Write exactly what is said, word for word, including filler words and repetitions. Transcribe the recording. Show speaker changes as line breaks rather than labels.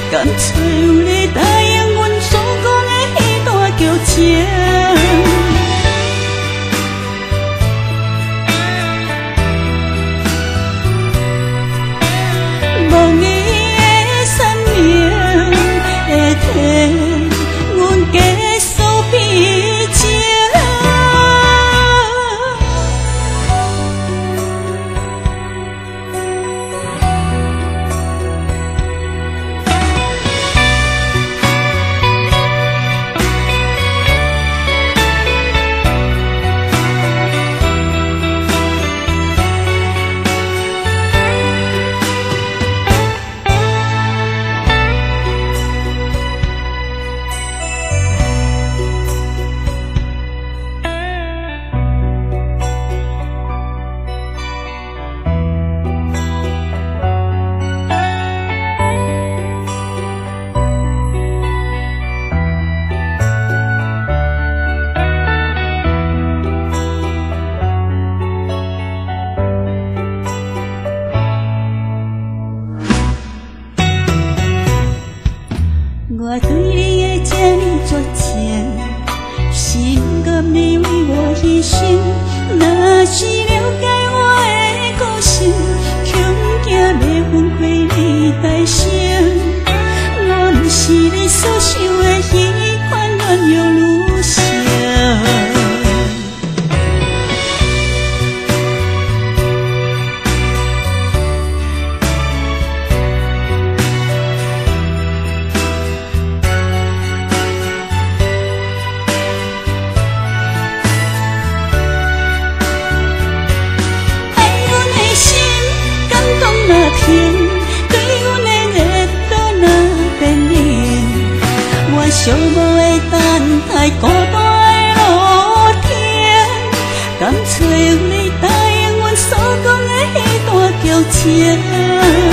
干脆有你答应阮所讲的迄段旧情。无意的善良会替阮结束悲情。我对你的这呢绝情，心甘愿为我牺牲。若是了解我的个性，恐惊要分开你大声。我不是你所想的彼款软弱女性。对阮的热度若变冷，我寂寞的等待孤单的露天，干脆有你答应阮所讲的迄段旧情。